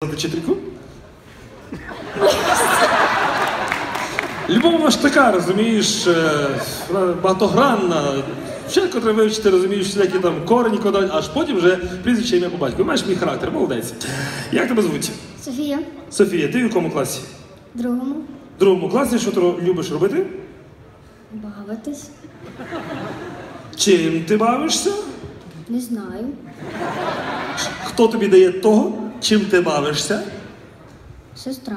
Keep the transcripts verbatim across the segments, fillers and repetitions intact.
Вчительку? Любов вона ж така, розумієш, багатогранна. Вчительку треба вивчити, розумієш, всякі там корені, кодаль, аж потім вже прізвище, ім'я по батькові. Маєш мій характер, молодець. Як тебе звуть? Софія. Софія, ти в якому класі? Другому. В другому класі, що ти любиш робити? Бавитись. Чим ти бавишся? Не знаю. Хто тобі дає того, чим ти бавишся? Сестра.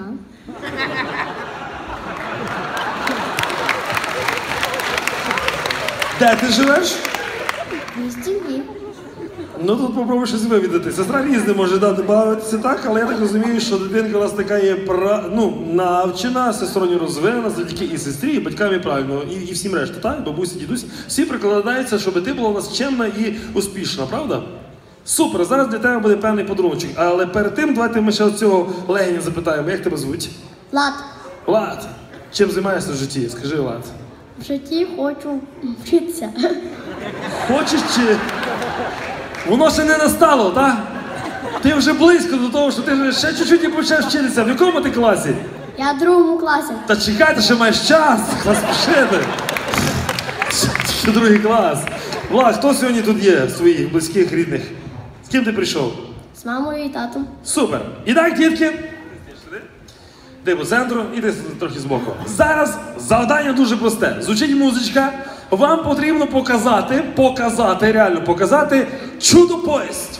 Де ти живеш? В місті Львів. Ну тут попробуй щось вивідати. Сестра різне може дати бавитися так, але я так розумію, що дитинка у нас така є пра... ну, навчена, всесторонньо розвинена, завдяки і сестрі, і батькам, і правильно, і, і всім решта, так? Бабусі, дідусь. Всі прикладаються, щоб ти була у нас чемна і успішна, правда? Супер, зараз для тебе буде певний подарунок. Але перед тим, давайте ми ще цього легеня запитаємо. Як тебе звуть? Влад. Влад, чим займаєшся в житті? Скажи, Влад. В житті хочу вчитися. Хочеш чи... Воно ще не настало, так? Ти вже близько до того, що ти вже ще чуть-чуть і почнеш вчитися. В якому ти класі? Я в другому класі. Та чекайте, ще маєш час. Поспішити. Ще другий клас. Влад, хто сьогодні тут є, своїх близьких, рідних? З ким ти прийшов? З мамою і татом. Супер. І так, дітки. Ти по центру, і ти трохи збоку. Зараз завдання дуже просте. Звучить музичка. Вам потрібно показати, показати, реально показати чудо-поїзд.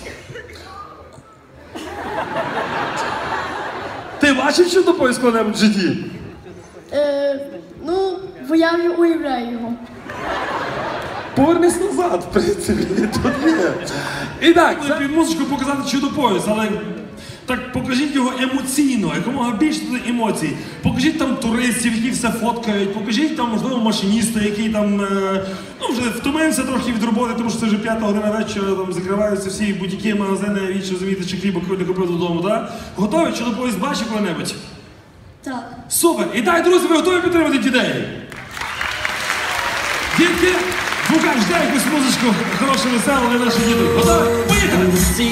Ти бачив чудо-поїзд коли-небудь в житті? Е, ну, бо я вже уявляю його. Повернись назад, в принципі, тут є. І так, це під музичку показати чудо-поїзд, але так покажіть його емоційно, якомога більше туди емоцій. Покажіть там туристів, які все фоткають, покажіть там, можливо, машиніста, який там, е, ну, вже втомився трохи від роботи, тому що це вже п'ята година вечора, там закриваються всі будь-які магазини, річ, розумієте, чи хліба не купив додому, так? Готові? Чудо-поїзд бачив коли-небудь? Так. Супер! І так, друзі, ви готові підтримати дітей? Дітки, Лукаш, дай якусь музичку хорошу, веселу для наших дітей. Готові? Поїхали!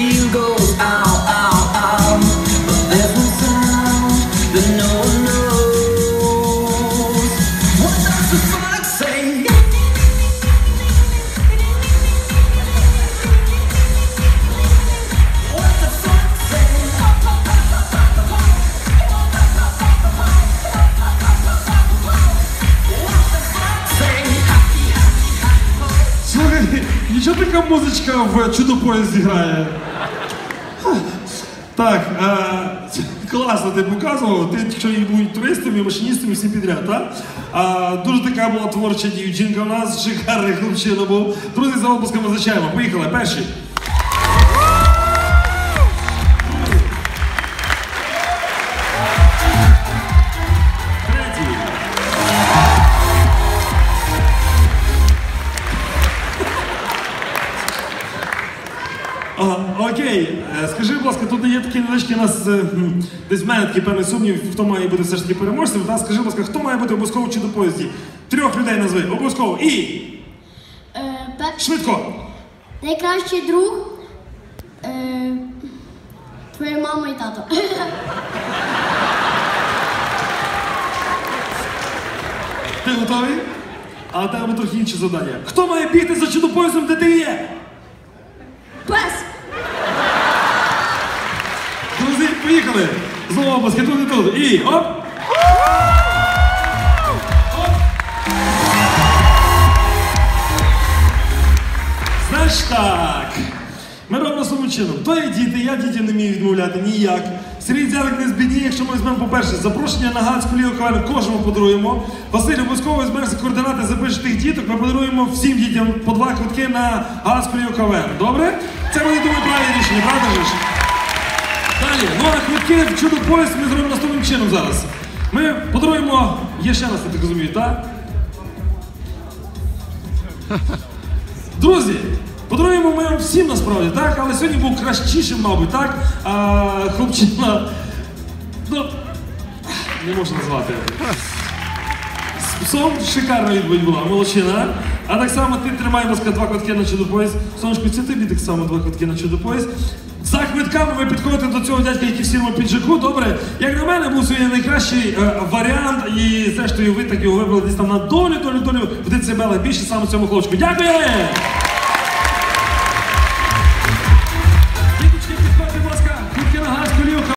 Нічого така музичка в чудо-поїзді грає. Так, е, класно ти показував, ти, якщо їх будуть туристами, машиністами, всім підряд, так? Е, дуже така була творча дівчинка у нас, шикарний хлопчина був. Друзі, за оплесками зачаємо. Поїхали, перший. Окей, скажи, будь ласка, тут є такі невеличкі у нас, десь в мене такий певний сумнів, хто має бути все ж таки переможцем. Та скажи, будь ласка, хто має бути обов'язково в чудо-поїзді? Трьох людей назви, обов'язково. І! Е, пер... Швидко! Найкращий друг. Е, твоя мама і тато. Ти готовий? А у тебе трохи інше завдання. Хто має бігти за чудо-поїздом, де ти є? Пес! Друзі, поїхали! Знову обласки, тут і тут. І оп! Оп! Знаєш так, ми робимо своїм чином. То є діти, я дітям не вмію відмовляти ніяк. Сергій Дзялик не збідніє, якщо ми візьмемо, по-перше, запрошення на Галицьку лігу КВН кожному подаруємо. Василь, обов'язково візьмешся координати, запишеш тих діток, ми подаруємо всім дітям по два квитки на Галицьку лігу КВН. Добре? Це буде, думаю, правильне рішення, правда ж? Далі, ну а квитки в чудо-поїзд ми зробимо наступним чином зараз. Ми подаруємо, є ще раз, я так розумію, так? Друзі, подаруємо ми всім насправді, так? Але сьогодні був кращішим, мабуть, так? А, хлопчина, ну, не можу назвати. Сон, шикарна відповідь була, молодчина. А так само ти тримай, будь ласка, два квитки на чудо-поїзд. Сонечко, це тобі так само два квитки на чудо-поїзд. За квитками ви підходите до цього дядька, який в сірому піджаку, добре? Як на мене, був свій найкращий е, варіант, і зрештою ви так його вибрали десь там на долю, долю, долю в децибелах більше саме цьому хлопчику. Дякую!